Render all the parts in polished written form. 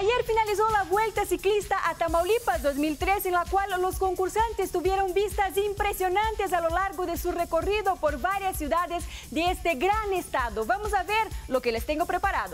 Ayer finalizó la Vuelta Ciclista a Tamaulipas 2013, en la cual los concursantes tuvieron vistas impresionantes a lo largo de su recorrido por varias ciudades de este gran estado. Vamos a ver lo que les tengo preparado.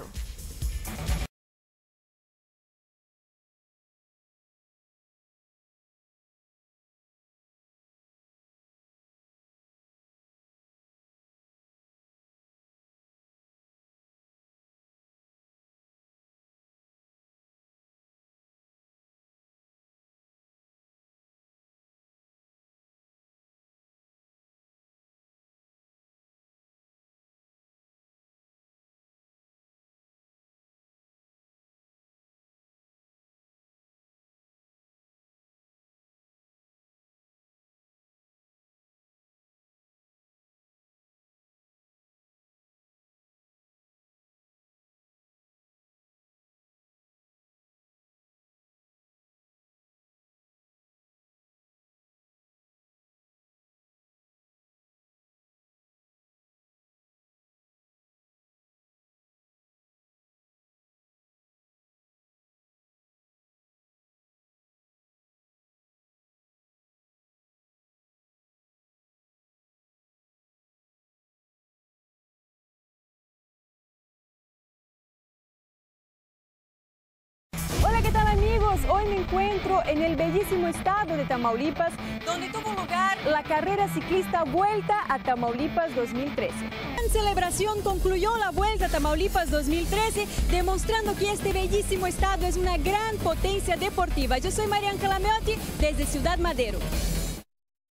Hola, ¿qué tal amigos? Hoy me encuentro en el bellísimo estado de Tamaulipas, donde tuvo lugar la carrera ciclista Vuelta a Tamaulipas 2013. En celebración concluyó la Vuelta a Tamaulipas 2013, demostrando que este bellísimo estado es una gran potencia deportiva. Yo soy María Ángela Meotti, desde Ciudad Madero.